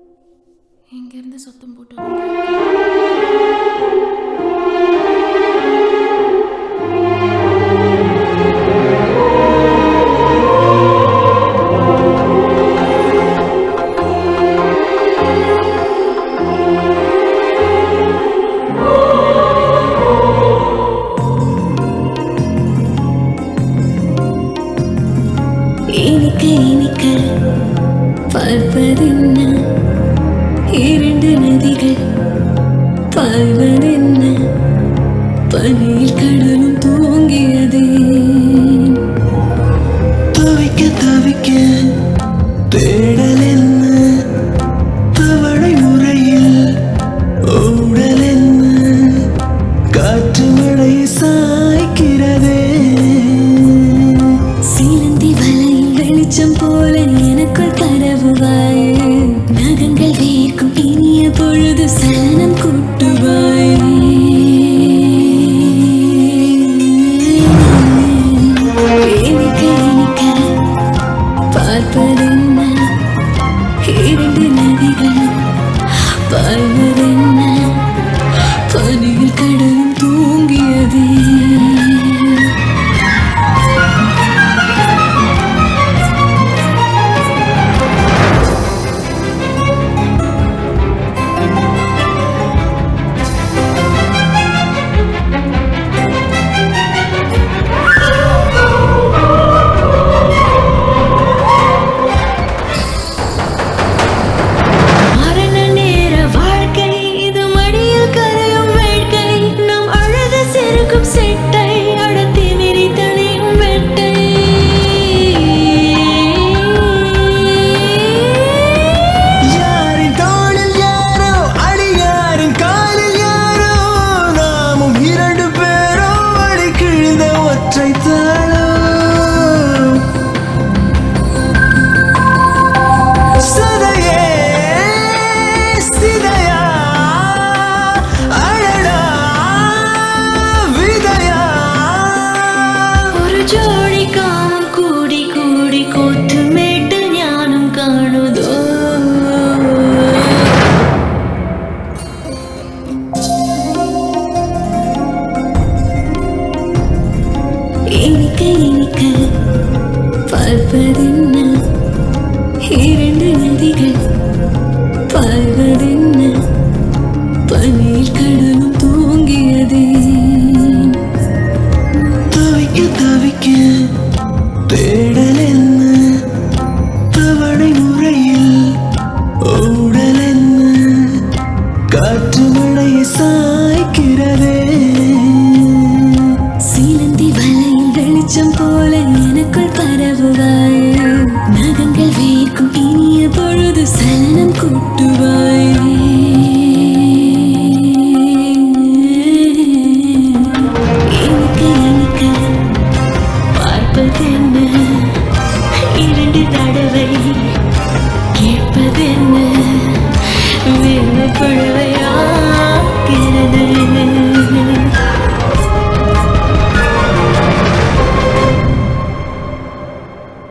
எங்கிருந்து சத்தம் போட்டு பார்ப்பதென்ன இரண்டு நதிகள் பாய்வதென்ன பனியில் கடலும் தூங்கியதே தவிக்க தவிக்க தேடல் என்ன தவணை முறையில் ஓடல் என்ன காற்று மழை சாய்க்கிறதே சீலந்தி வலையில் வெளிச்சம் போல எனக்குள் கனவுவாய் நகங்கள் வேர்க்கும் இனிய பொழுது சலனம் கூட்டுவாய் இனிக்க பார்ப்பதென்ன இரண்டு நதிகள் பாய்வதென்ன பனியில் கடலும் தூங்கியதே இனிக்க பார்ப்பதென்ன இரண்டு நதிகள் பாய்வதென்ன பனியில் கடலும் தூங்கியதே தவிக்க தவிக்க தேடல் என்ன தவணை முறையில் ஓடல்